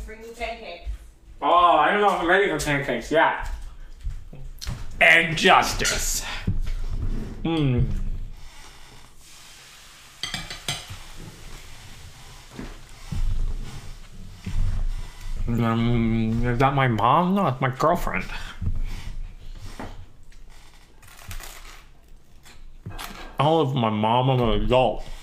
bring you pancakes. Oh, I don't know if I'm ready for pancakes. Yeah. And justice. Mmm. Is that my mom? No, it's my girlfriend. I don't live with my mom. I'm an adult.